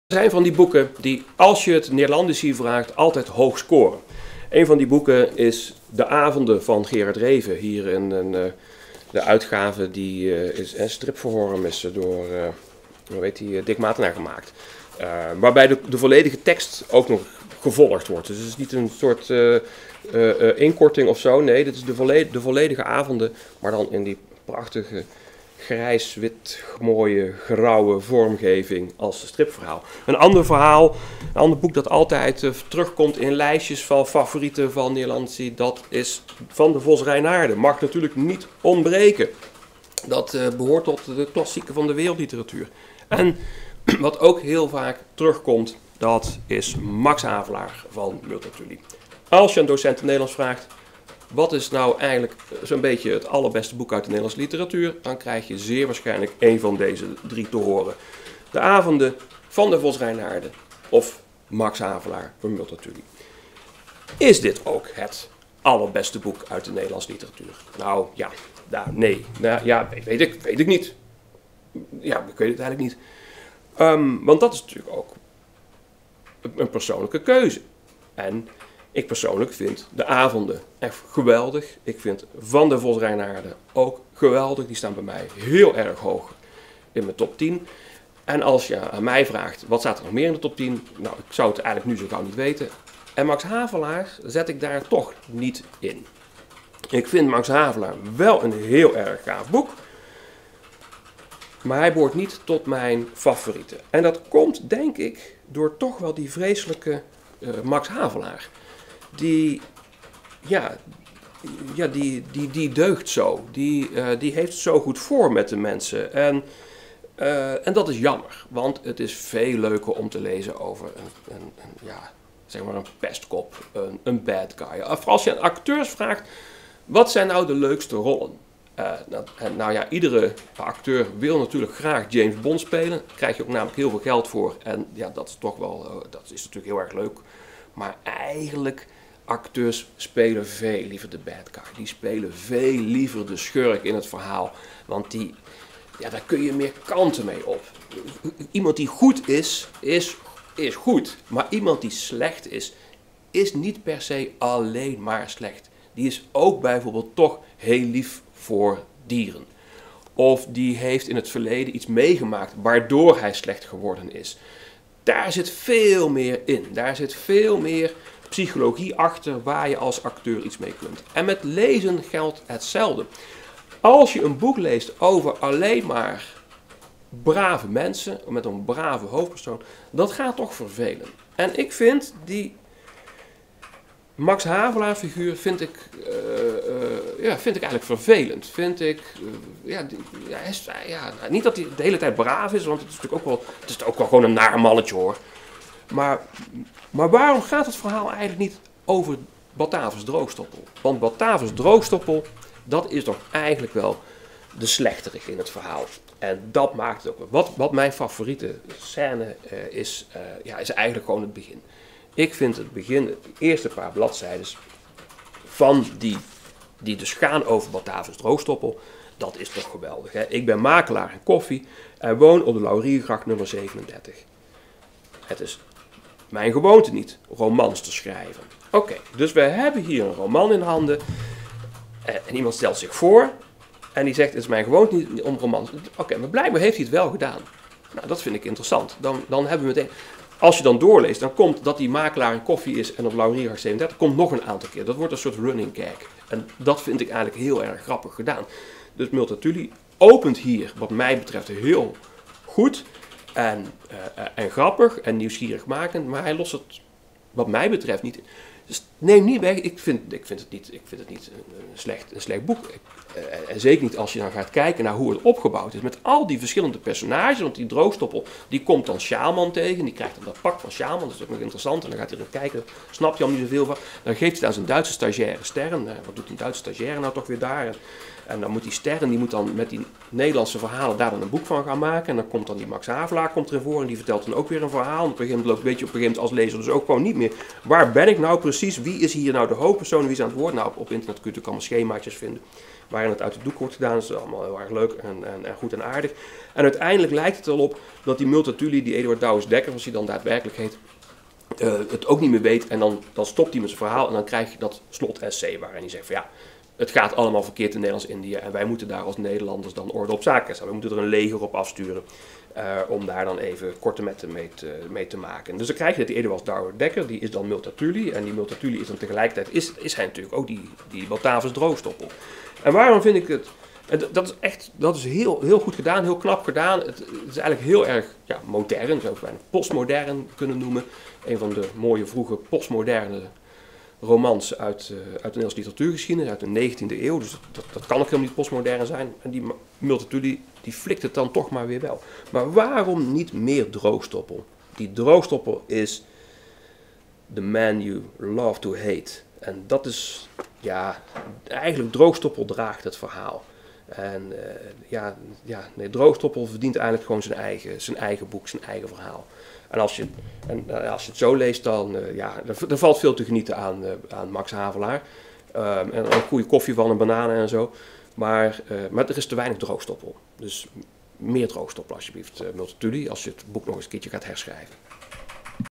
zijn van die boeken die, als je het Neerlandici vraagt, altijd hoog scoren. Een van die boeken is De Avonden van Gerard Reven. Hier in de uitgave die is een stripvorm is door Dick Matenaar gemaakt. Waarbij de volledige tekst ook nog gevolgd wordt. Dus het is niet een soort inkorting of zo. Nee, dit is de volledige avonden, maar dan in die prachtige grijs-wit mooie grauwe vormgeving als stripverhaal. Een ander boek dat altijd terugkomt in lijstjes van favorieten van Neerlandici, dat is Van de Vos Reinaerde. Mag natuurlijk niet ontbreken. Dat behoort tot de klassieken van de wereldliteratuur. En wat ook heel vaak terugkomt, dat is Max Havelaar van Multatuli. Als je een docent Nederlands vraagt, wat is nou eigenlijk zo'n beetje het allerbeste boek uit de Nederlandse literatuur, dan krijg je zeer waarschijnlijk één van deze drie te horen. De Avonden, Van de Vos Reinaerde of Max Havelaar van Multatuli. Is dit ook het allerbeste boek uit de Nederlandse literatuur? Nou ja, nee. Nou, ja, weet ik niet. Ja, ik weet het eigenlijk niet. Want dat is natuurlijk ook een persoonlijke keuze. En ik persoonlijk vind De Avonden echt geweldig. Ik vind Van de Vos Reinaerde ook geweldig. Die staan bij mij heel erg hoog in mijn top 10. En als je aan mij vraagt, wat staat er nog meer in de top 10? Nou, ik zou het eigenlijk nu zo gauw niet weten. En Max Havelaar zet ik daar toch niet in. Ik vind Max Havelaar wel een heel erg gaaf boek. Maar hij behoort niet tot mijn favorieten. En dat komt, denk ik, door toch wel die vreselijke Max Havelaar. Die deugt zo. Die heeft het zo goed voor met de mensen. En dat is jammer. Want het is veel leuker om te lezen over een pestkop, een bad guy. Of als je aan acteurs vraagt, wat zijn nou de leukste rollen? Iedere acteur wil natuurlijk graag James Bond spelen. Daar krijg je ook namelijk heel veel geld voor. En ja, dat is toch wel, dat is natuurlijk heel erg leuk. Maar eigenlijk, acteurs spelen veel liever de bad guy. Die spelen veel liever de schurk in het verhaal. Want daar kun je meer kanten mee op. Iemand die goed is goed. Maar iemand die slecht is niet per se alleen maar slecht. Die is ook bijvoorbeeld toch heel lief voor dieren. Of die heeft in het verleden iets meegemaakt waardoor hij slecht geworden is. Daar zit veel meer in. Daar zit veel meer psychologie achter waar je als acteur iets mee kunt. En met lezen geldt hetzelfde. Als je een boek leest over alleen maar brave mensen, met een brave hoofdpersoon, dat gaat toch vervelen. En ik vind die Max Havelaar figuur vind ik eigenlijk vervelend. Niet dat hij de hele tijd braaf is, want het is natuurlijk ook wel gewoon een naar mannetje hoor. Maar waarom gaat het verhaal eigenlijk niet over Batavus Droogstoppel? Want Batavus Droogstoppel, dat is toch eigenlijk wel de slechterik in het verhaal. En dat maakt het ook. Wat mijn favoriete scène is eigenlijk gewoon het begin. Ik vind het begin, de eerste paar bladzijden van die dus gaan over Batavus Droogstoppel, dat is toch geweldig. Hè? Ik ben makelaar in koffie en woon op de Lauriergracht nummer 37. Het is mijn gewoonte niet romans te schrijven. Oké, dus we hebben hier een roman in handen en iemand stelt zich voor en die zegt, het is mijn gewoonte niet om romans. Oké, maar blijkbaar heeft hij het wel gedaan. Nou, dat vind ik interessant. Dan hebben we meteen. Als je dan doorleest, dan komt dat die makelaar in koffie is en op Lauriergracht 37, komt nog een aantal keer. Dat wordt een soort running gag. En dat vind ik eigenlijk heel erg grappig gedaan. Dus Multatuli opent hier, wat mij betreft, heel goed en grappig en nieuwsgierigmakend. Maar hij lost het, wat mij betreft, niet. Dus neem niet weg, ik vind het niet een slecht boek. En zeker niet als je dan gaat kijken naar hoe het opgebouwd is. Met al die verschillende personages. Want die Droogstoppel, die komt dan Sjaalman tegen. Die krijgt dan dat pak van Sjaalman. Dat is ook nog interessant. En dan gaat hij er kijken. Snap je al niet zoveel van. Dan geeft hij aan zijn Duitse stagiaire Sterren. Wat doet die Duitse stagiaire nou toch weer daar? En dan moet die Sterren, die moet dan met die Nederlandse verhalen daar dan een boek van gaan maken. En dan komt dan die Max Havelaar erin voor. En die vertelt dan ook weer een verhaal. En op een gegeven moment weet je als lezer dus ook gewoon niet meer. Waar ben ik nou precies? precies wie is hier nou de hoofdpersoon, wie is aan het woord. Nou, op internet kun je natuurlijk allemaal schemaatjes vinden waarin het uit de doek wordt gedaan. Dat is allemaal heel erg leuk en goed en aardig. En uiteindelijk lijkt het erop dat die Multatuli, die Eduard Douwes Dekker, zoals hij dan daadwerkelijk heet, het ook niet meer weet. En dan stopt hij met zijn verhaal en dan krijg je dat slot-essay waarin hij zegt van ja, het gaat allemaal verkeerd in Nederlands-Indië en wij moeten daar als Nederlanders dan orde op zaken stellen. We moeten er een leger op afsturen om daar dan even korte metten mee te maken. Dus dan krijg je dat die Eduard Douwes Dekker, die is dan Multatuli. En die Multatuli is dan tegelijkertijd, is hij natuurlijk ook die Batavus droogstoppel. En waarom vind ik het... Dat is heel goed gedaan, heel knap gedaan. Het is eigenlijk heel erg modern, zou ik postmodern kunnen noemen. Een van de mooie vroege postmoderne romans uit de Nederlandse literatuurgeschiedenis, uit de 19e eeuw. Dus dat kan ook helemaal niet postmodern zijn. En die Multatuli, die flikt het dan toch maar weer wel. Maar waarom niet meer droogstoppel? Die droogstoppel is the man you love to hate. En dat is, eigenlijk droogstoppel draagt het verhaal. En droogstoppel verdient eigenlijk gewoon zijn eigen boek, zijn eigen verhaal. En als je het zo leest, dan er valt veel te genieten aan Max Havelaar. En een goede koffie van, een bananen en zo. Maar er is te weinig droogstoppel. Dus meer droogstoppel alsjeblieft, Multatuli, als je het boek nog eens een keertje gaat herschrijven.